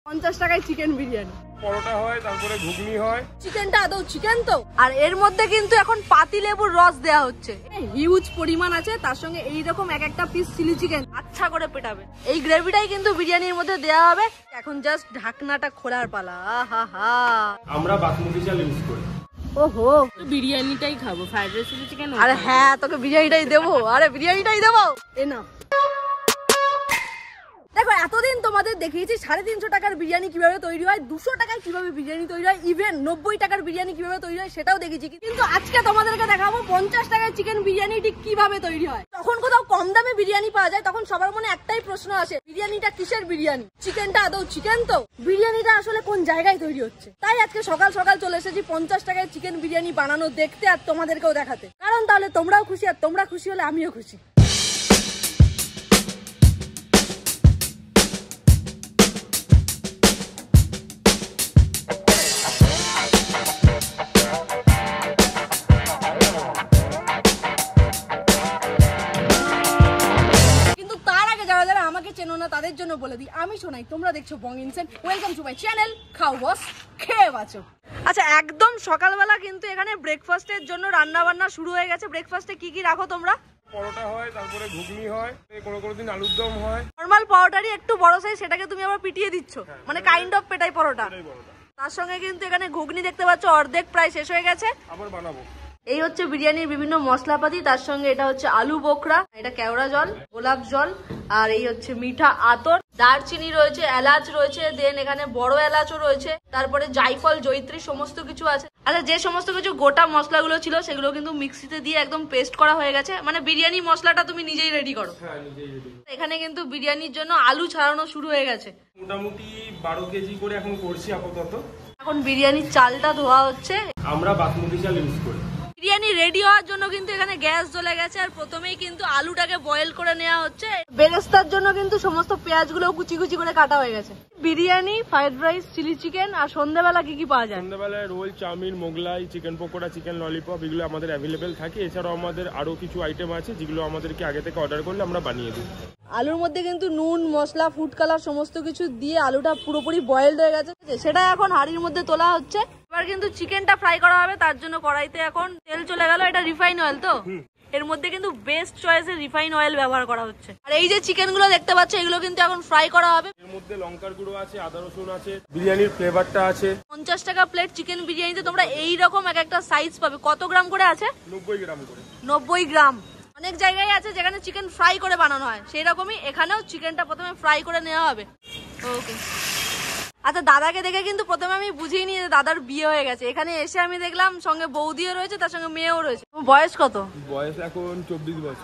50 টাকায় চিকেন বিরিয়ানি, পরোটা হয়, তারপরে ঘুগনি হয়। চিকেনটা আদৌ চিকেন তো? আর এর মধ্যে কিন্তু এখন পাতি লেবুর রস দেওয়া হচ্ছে, হিউজ পরিমাণ আছে। তার সঙ্গে এইরকম এক একটা পিস চিলি চিকেন আচ্ছা করে পেটাবে। এই গ্রেভিটাই কিন্তু বিরিয়ানির মধ্যে দেওয়া হবে। এখন জাস্ট ঢাকনাটা খোলার পালা। আহা হা, আমরা বাসমতি চাল ইউজ করি। ওহো, বিরিয়ানিটাই খাবো, ফ্রাইড রাইস চিলি চিকেন। আরে হ্যাঁ, তোকে বিরিয়ানিটাই দেবো। আরে বিরিয়ানিটাই দেবো। এ না, দেখো এতদিন তোমাদের দেখিয়েছি 350 টাকার বিরিয়ানি কিভাবে তৈরি হয়, 200 টাকায় কিভাবে বিরিয়ানি তৈরি হয়, ইভেন 90 টাকার বিরিয়ানি কিভাবে তৈরি হয় সেটাও দেখেছি। কিন্তু আজকে তোমাদেরকে দেখাবো 50 টাকার চিকেন বিরিয়ানি ঠিক কিভাবে তৈরি হয়। যখন কোথাও কম দামে বিরিয়ানি পাওয়া যায় তখন সবার মনে একটাই প্রশ্ন আসে, বিরিয়ানিটা কিসের বিরিয়ানি? চিকেনটা আদৌ চিকেন তো? বিরিয়ানিটা আসলে কোন জায়গায় তৈরি হচ্ছে? তাই আজকে সকাল সকাল চলে এসেছি 50 টাকায় চিকেন বিরিয়ানি বানানো দেখতে আর তোমাদেরকেও দেখাতে। কারণ তাহলে তোমরাও খুশি, আর তোমরা খুশি হলে আমিও খুশি। চেনো না তাদের জন্য বলে দিই, আমি শোনাই, তোমরা দেখছো Bong Insane. Welcome to my channel, খাও বস, খেয়ে বাঁচো। আচ্ছা, একদম সকালবেলা কিন্তু এখানে ব্রেকফাস্টের জন্য রান্না বান্না শুরু হয়ে গেছে। ব্রেকফাস্টে কি কি রাখো তোমরা? পরোটা হয়, তারপরে ঘুগনি হয়, কোনো দিন আলুর দম হয়। নরমাল পরোটারই একটু বড় সাইজ, সেটাকে তুমি আবার পিটিয়ে দিচ্ছ, মানে কাইন্ড অফ পেটাই পরোটা। তার সঙ্গে কিন্তু এখানে ঘুগনি দেখতে পাচ্ছ, অর্ধেক প্রায় শেষ হয়ে গেছে, আবার বানাবো। এই হচ্ছে বিরিয়ানির বিভিন্ন মশলাপাতি। তার সঙ্গে এটা হচ্ছে আলু বোখরা, এটা কেওড়া জল, গোলাপ জল, আর এই হচ্ছে মিঠা আতর, দারচিনি রয়েছে, এলাচ রয়েছে, দেন এখানে বড় এলাচও রয়েছে, তারপরে জায়ফল, জয়িত্রী সমস্ত কিছু আছে। আচ্ছা, যে সমস্ত কিছু গোটা মশলাগুলো ছিল সেগুলো কিন্তু মিক্সিতে দিয়ে একদম পেস্ট করা হয়ে গেছে। মানে বিরিয়ানি মশলাটা তুমি নিজেই রেডি করো? হ্যাঁ, নিজেই রেডি। এখানে কিন্তু বিরিয়ানির জন্য আলু ছাড়ানো শুরু হয়ে গেছে। মোটামুটি 12 কেজি করে এখন করছি আপাতত। এখন বিরিয়ানির চালটা ধোয়া হচ্ছে। আমরা বাসমতি চাল ইউজ করি। বিরিয়ানি রেডি হওয়ার জন্য কিন্তু এখানে গ্যাস জ্বলে গেছে, আর প্রথমেই কিন্তু আলুটাকে বয়েল করে নেওয়া হচ্ছে। বেরেস্তার জন্য কিন্তু সমস্ত পেঁয়াজগুলো কুচি কুচি করে কাটা হয়ে গেছে। Biryani, fried rice, chilli chicken, আর সন্ধ্যাবেলা কি কি পাওয়া যায়? সন্ধ্যাবেলায় roll, chow mein, Mughlai, chicken pakora, chicken lollipop, এগুলো আমাদের অ্যাভেলেবেল থাকে। এছাড়াও আমাদের আরো কিছু আইটেম আছে যেগুলো আমাদেরকে আগে থেকে অর্ডার করলে আমরা বানিয়ে দিই। আলুর মধ্যে কিন্তু নুন, মশলা, ফুড কালার সমস্ত কিছু দিয়ে আলুটা পুরোপুরি বয়েলড হয়ে গেছে, সেটা এখন হাঁড়ির মধ্যে তোলা হচ্ছে। এবার কিন্তু চিকেনটা ফ্রাই করা হবে, তার জন্য কড়াইতে এখন তেল চলে গেল। এটা রিফাইন অয়েল তো? এর মধ্যে কিন্তু বেস্ট চয়েসের রিফাইন অয়েল ব্যবহার করা হচ্ছে। আর এই যে চিকেন গুলো দেখতে পাচ্ছ, এগুলো কিন্তু এখন ফ্রাই করা হবে। এর মধ্যে লঙ্কার গুঁড়ো আছে, আদা রসুন আছে, বিরিয়ানির ফ্লেভারটা আছে। 50 টাকা প্লেট চিকেন বিরিয়ানিতে তোমরা এইরকম এক একটা সাইজ পাবে। কত গ্রাম করে আছে? 90 গ্রাম করে। 90 গ্রাম। অনেক জায়গায় আছে যেখানে চিকেন ফ্রাই করে বানানো হয়, সেই রকমই এখানেও চিকেনটা প্রথমে ফ্রাই করে নেওয়া হবে। ওকে। আচ্ছা, দাদাকে দেখে কিন্তু প্রথমে আমি বুঝিয়ে নিই যে দাদার বিয়ে হয়ে গেছে। এখানে এসে আমি দেখলাম সঙ্গে বৌদিও রয়েছে, তার সঙ্গে মেয়েও রয়েছে। বয়স কত? বয়স এখন 24 বছর।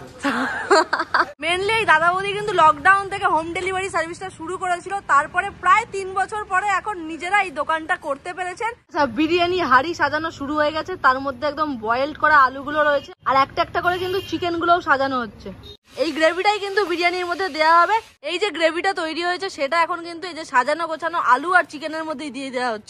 মেনলি এই দাদা বৌদি কিন্তু লকডাউন থেকে হোম ডেলিভারি সার্ভিসটা শুরু করেছিল, তারপরে প্রায় 3 বছর পরে এখন নিজেরা এই দোকানটা করতে পেরেছেন। আচ্ছা, বিরিয়ানি হাঁড়ি সাজানো শুরু হয়ে গেছে, তার মধ্যে একদম বয়েলড করা আলুগুলো রয়েছে, আর একটা একটা করে কিন্তু চিকেন গুলোও সাজানো হচ্ছে। এই গ্রেভিটাই কিন্তু বিরিয়ানির মধ্যে দেওয়া হবে। এই যে গ্রেভিটা তৈরি হয়েছে সেটা এখন কিন্তু এই যে সাজানো গোছানো আলু আর চিকেনের মধ্যেই দিয়ে দেওয়া হচ্ছে।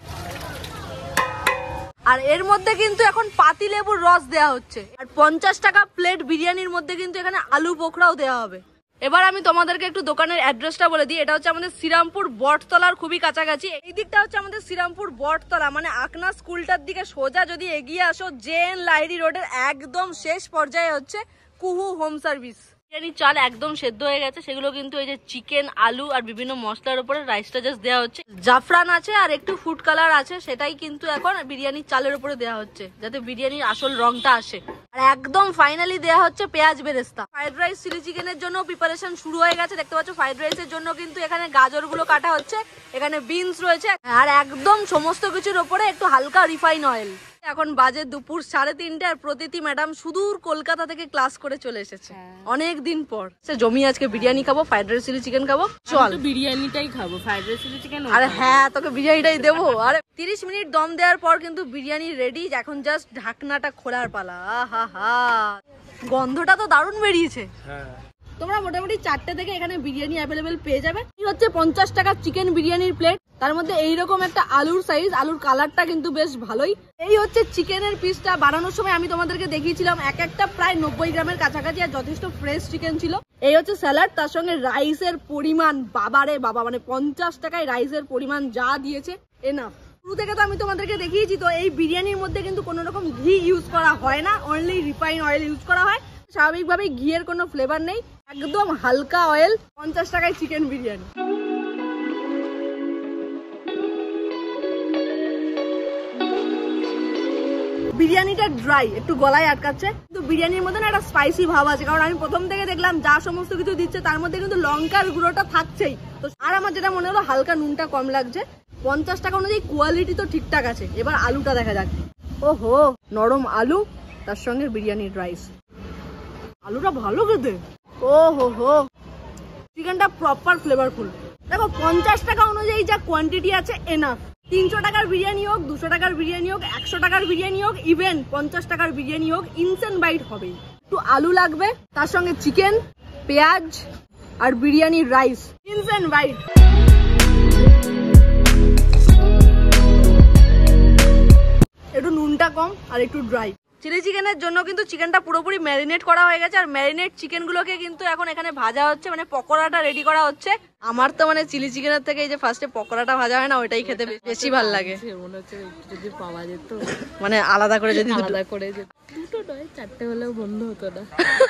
আর এর মধ্যে কিন্তু এখন পাতি লেবুর রস দেওয়া হচ্ছে। আর 50 টাকা প্লেট বিরিয়ানির মধ্যে কিন্তু এখানে আলু বোখরাও দেওয়া হবে। এবার আমি তোমাদেরকে একটু দোকানের অ্যাড্রেসটা বলে দিই। এটা হচ্ছে আমাদের শ্রীরামপুর বটতলার খুবই কাছাকাছি। এই দিকটা হচ্ছে আমাদের শ্রীরামপুর বটতলা, মানে আকনা স্কুলটার দিকে সোজা যদি এগিয়ে আসো, জেন লাহিড়ি রোডের একদম শেষ পর্যায়ে হচ্ছে কুহু হোম সার্ভিস। বিরিয়ানির চাল একদম সেদ্ধ হয়ে গেছে, সেগুলো কিন্তু এই যে চিকেন, আলু আর বিভিন্ন মশলার উপরে রাইসটা জাস্ট দেওয়া হচ্ছে। জাফরান আছে আর একটু ফুড কালার আছে, সেটাই কিন্তু এখন বিরিয়ানির চালের উপরে দেওয়া হচ্ছে যাতে বিরিয়ানির আসল রংটা আসে। আর একদম ফাইনালি দেওয়া হচ্ছে পেঁয়াজ বেরেস্তা। ফ্রাইড রাইস, চিলি চিকেনের জন্য প্রিপারেশন শুরু হয়ে গেছে। দেখতে পাচ্ছ ফ্রাইড রাইসের জন্য কিন্তু এখানে গাজর গুলো কাটা হচ্ছে, এখানে বিনস রয়েছে, আর একদম সমস্ত কিছুর উপরে একটু হালকা রিফাইন অয়েল। এখন বাজে দুপুর 3:30, আর প্রতিটি ম্যাডাম সুদূর কলকাতা থেকে ক্লাস করে চলে এসেছে অনেক দিন পর। জমি আজকে বিরিয়ানি খাবো, ফ্রাইড রাইস, চিলি চিকেন খাবো। চল বিরিয়ানিটাই খাবো, ফ্রাইড রাইস চিলি চিকেন। আরে হ্যাঁ, তোকে বিরিয়ানিটাই দেবো। আরে 30 মিনিট দম দেওয়ার পর কিন্তু বিরিয়ানি রেডি। এখন জাস্ট ঢাকনাটা খোলার পালা। আহা হা, গন্ধটা তো দারুণ বেরিয়েছে। তোমরা মোটামুটি 4টে থেকে এখানে বিরিয়ানি অ্যাভেলেবেল পেয়ে যাবে। এই হচ্ছে 50 টাকার চিকেন বিরিয়ানির প্লেট। তার মধ্যে এইরকম একটা আলুর সাইজ, আলুর কালারটা কিন্তু বেশ ভালোই। এই হচ্ছে চিকেনের পিসটা। বানানোর সময় আমি তোমাদেরকে দেখিয়েছিলাম এক একটা প্রায় 90 গ্রামের কাছাকাছি, আর যথেষ্ট ফ্রেশ চিকেন ছিল। এই হচ্ছে স্যালাড, তার সঙ্গে রাইসের পরিমাণ বাবারে বাবা, মানে 50 টাকায় রাইসের পরিমাণ যা দিয়েছে এনাফ। শুরু থেকে তো আমি তোমাদেরকে দেখিয়েছি, তো এই বিরিয়ানির মধ্যে কিন্তু কোনো রকম ঘি ইউজ করা হয় না, অনলি রিফাইন অয়েল ইউজ করা হয়। স্বাভাবিকভাবেই ঘিয়ের কোনো ফ্লেভার নেই, একদম হালকা অয়েল। 50 টাকায় চিকেন বিরিয়ানি। বিরিয়ানিটা ড্রাই, একটু গলায় আটকাচ্ছে, কিন্তু বিরিয়ানির মধ্যে না একটা স্পাইসি ভাব আছে। কারণ আমি প্রথম থেকে দেখলাম যা সমস্ত কিছু দিচ্ছে তার মধ্যে কিন্তু লঙ্কার গুঁড়োটা থাকছেই। তো আর আমার যেটা মনে হলো হালকা নুনটা কম লাগছে। 50 টাকা অনুযায়ী কোয়ালিটি তো ঠিকঠাক আছে। এবার আলুটা দেখা যাক। ওহো, নরম আলু, তার সঙ্গে বিরিয়ানির রাইস। আলুটা ভালো খেতে। ও হো হো, চিকেনটা প্রপার ফ্লেভারফুল। দেখো 50 টাকা অনুযায়ী যা কোয়ান্টিটি আছে এনাফ। 300 টাকার বিরিয়ানি হোক, 200 টাকার বিরিয়ানি হোক, 100 টাকার বিরিয়ানি হোক, ইভেন 50 টাকার বিরিয়ানি হোক, ইনসেন্ট বাইট হবে। একটু আলু লাগবে, তার সঙ্গে চিকেন, পেঁয়াজ আর বিরিয়ানির রাইস, ইনসেন্ট বাইট। একটু নুনটা কম আর একটু ড্রাই। চিলি চিকেনের জন্য কিন্তু চিকেনটা পুরোপুরি ম্যারিনেট করা হয়ে গেছে, আর ম্যারিনেট চিকেনগুলোকে কিন্তু এখন এখানে ভাজা হচ্ছে, মানে পকোড়াটা রেডি করা হচ্ছে। আমার তো মানে চিলি চিকেনের থেকে এই যে ফার্স্টে পকোড়াটা ভাজা হয় না, ওইটাই খেতে বেশি ভালো লাগে। মনে হচ্ছে যদি পাওয়া যেত, মানে আলাদা করে যদি আলাদা করে যেত, দুটো নয় 4টে হলেও বন্ধ হতো না।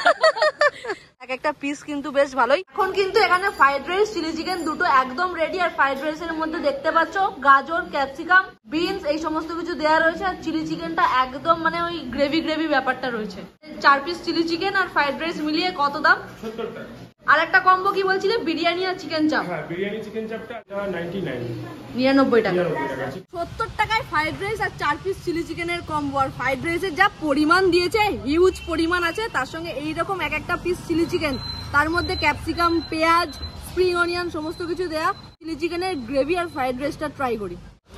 এক একটা পিস কিন্তু বেশ ভালোই। এখন কিন্তু এখানে ফ্রাইড রাইস, চিলি চিকেন দুটো একদম রেডি। আর ফ্রাইড রাইসের মধ্যে দেখতে পাচ্ছ গাজর, ক্যাপসিকাম, বিনস এই সমস্ত কিছু দেওয়া রয়েছে। আর চিলি চিকেনটা একদম মানে ওই গ্রেভি গ্রেভি ব্যাপারটা রয়েছে। 4 পিস চিলি চিকেন আর ফ্রাইড রাইস মিলিয়ে কত দাম? 70 টাকা। আর একটা কম্বো কি বলছিলে, বিরিয়ানি আর চিকেন চাপ? হ্যাঁ, বিরিয়ানি চিকেন চাপটা 99 99 টাকা। 99 টাকা। 70 টাকায় ফ্রাইড রাইস আর 4 পিস চিলি চিকেনের কম্বো। আর ফ্রাইড রাইসের যা পরিমাণ দিয়েছে, হিউজ পরিমাণ আছে। তার সঙ্গে এইরকম এক একটা পিস চিলি চিকেন, তার মধ্যে ক্যাপসিকাম, পেঁয়াজ, স্প্রিং অনিয়ন সমস্ত কিছু দেয়া। চিলি চিকেনের গ্রেভি আর ফ্রাইড রাইসটা ট্রাই করি।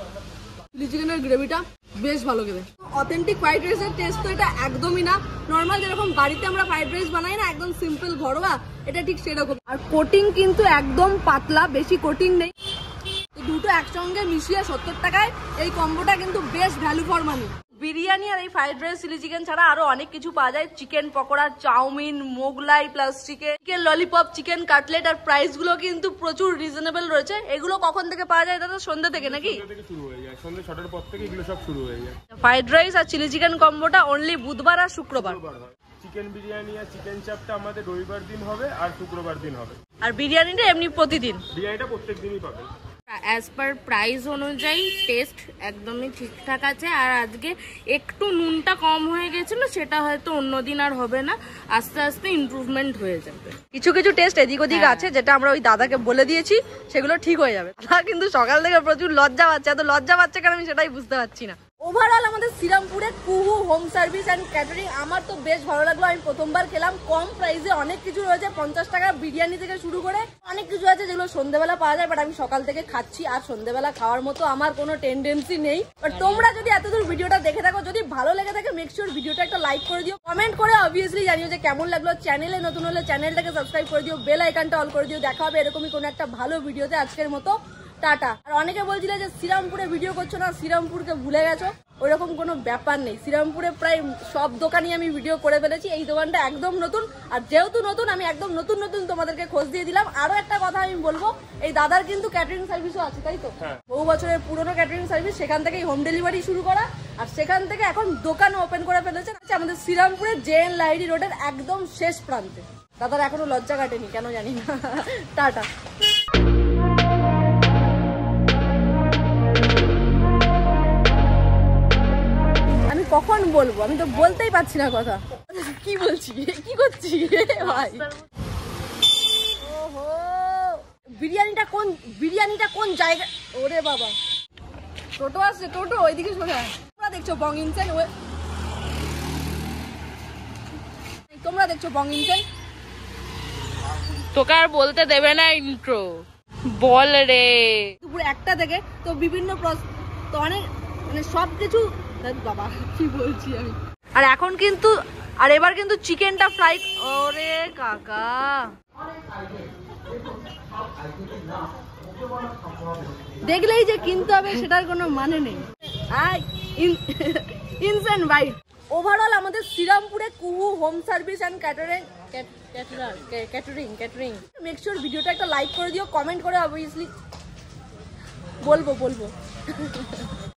চিলি চিকেনের গ্রেভিটা বেশ ভালো খেতে। অথেন্টিক ফ্রাইড রাইসের টেস্ট তো এটা একদমই না। নর্মাল যেরকম বাড়িতে আমরা ফ্রাইড রাইস বানাই না, একদম সিম্পল ঘরোয়া, এটা ঠিক সেরকম। আর কোটিং কিন্তু একদম পাতলা, বেশি কোটিং নেই। তো দুটো একসঙ্গে মিশিয়ে 70 টাকায় এই কম্বোটা কিন্তু বেশ ভ্যালু ফর মানি। বিরিয়ানি আর এই ফ্রাইড রাইস, চিলি চিকেন ছাড়া আরো অনেক কিছু পাওয়া যায়। Chicken pakora, chow mein, Mughlai plus chicken lollipop, chicken cutlet. আর প্রাইস গুলো কিন্তু প্রচুর রিজনেবল রয়েছে। এগুলো কখন থেকে পাওয়া যায় দাদা? সন্ধ্যা থেকে নাকি? সন্ধ্যা থেকে শুরু হয়ে যায়, সন্ধ্যা 6টার পর থেকে এগুলো সব শুরু হয়ে যায়। ফ্রাইড রাইস আর চিলি চিকেন কম্বোটা অনলি বুধবার আর শুক্রবার। চিকেন বিরিয়ানি আর চিকেন চাপটা আমাদের রবিবার দিন হবে আর শুক্রবার দিন হবে। আর বিরিয়ানিটা এমনি প্রতিদিন? বিরিয়ানিটা প্রত্যেক দিনই পাবেন। অ্যাজ পার প্রাইস অনুযায়ী টেস্ট একদমই ঠিকঠাক আছে। আর আজকে একটু নুনটা কম হয়ে গেছিল, সেটা হয়তো অন্যদিন আর হবে না, আস্তে আস্তে ইমপ্রুভমেন্ট হয়ে যাবে। কিছু কিছু টেস্ট এদিক ওদিক আছে, যেটা আমরা ওই দাদাকে বলে দিয়েছি, সেগুলো ঠিক হয়ে যাবে। দাদা কিন্তু সকাল থেকে প্রচুর লজ্জা পাচ্ছে। এত লজ্জা পাচ্ছে কারণ আমি সেটাই বুঝতে পারছি না। ওভারঅল আমাদের শ্রীরামপুরে Kuhu home service and catering আমার তো বেশ ভালো লাগলো। আমি প্রথমবার খেলাম, কম প্রাইসে অনেক কিছু রয়েছে। 50 টাকা বিরিয়ানি থেকে শুরু করে অনেক কিছু আছে যেগুলো সন্ধ্যেবেলা পাওয়া যায়। বাট আমি সকাল থেকে খাচ্ছি, আর সন্ধ্যেবেলা খাওয়ার মতো আমার কোনো টেন্ডেন্সি নেই। বাট তোমরা যদি এতদূর ভিডিওটা দেখে থাকো, যদি ভালো লেগে থাকে, মেক শিওর ভিডিওটা একটা লাইক করে দিও, কমেন্ট করে অবভিয়াসলি জানিও যে কেমন লাগলো। চ্যানেলে নতুন হলে চ্যানেলটাকে সাবস্ক্রাইব করে দিও, বেল আইকনটা অল করে দিও। দেখা হবে এরকমই কোনো একটা ভালো ভিডিওতে। আজকের মতো টাটা। আর অনেকে বলছিল যে শ্রীরামপুরে ভিডিও করছো না, শ্রীরামপুরকে ভুলে গেছো। ওইরকম কোনো ব্যাপার নেই। শ্রীরামপুরে প্রায় সব দোকানই আমি ভিডিও করে ফেলেছি। এই দোকানটা একদম নতুন, আর যেহেতু নতুন আমি একদম নতুন নতুন তোমাদেরকে খোঁজ দিয়ে দিলাম। আরো একটা কথা আমি বলবো, এই দাদার কিন্তু ক্যাটারিং সার্ভিসও আছে, তাই তো? বহু বছরের পুরনো ক্যাটারিং সার্ভিস, সেখান থেকেই হোম ডেলিভারি শুরু করা, আর সেখান থেকে এখন দোকানও ওপেন করে ফেলেছে আমাদের শ্রীরামপুরের জেএন লাহিড়ী রোডের একদম শেষ প্রান্তে। দাদার এখনো লজ্জা কাটেনি, কেন জানি না। টাটা। কখন বলবো, আমি তো বলতেই পারছি না কথা। কি বলছি, কি করছি ভাই? ওহো, বিরিয়ানিটা কোন জায়গা? ওরে বাবা, টোটো আসছে, টোটো ওইদিকে সোজা। তোমরা দেখছো বং ইনসেন, তোমরা দেখছো বং ইনসেন। তোকে আর বলতে দেবে না ইন্ট্রো, বল রে। দুপুর 1টা থেকে তো বিভিন্ন তো অনেক মানে সবকিছু, বাবা কি বলছি আমি। আর এখন কিন্তু, আর এবার কিন্তু চিকেনটা ফ্রাই। ওরে কাকা, দেখলেই যে কিনতে হবে সেটার কোনো মানে নেই। Insane byte. ওভারঅল আমাদের শ্রীরামপুরে Kuhu home service and catering. Make sure ভিডিওটা একটা লাইক করে দিও, কমেন্ট করে অবভিয়াসলি বলবো।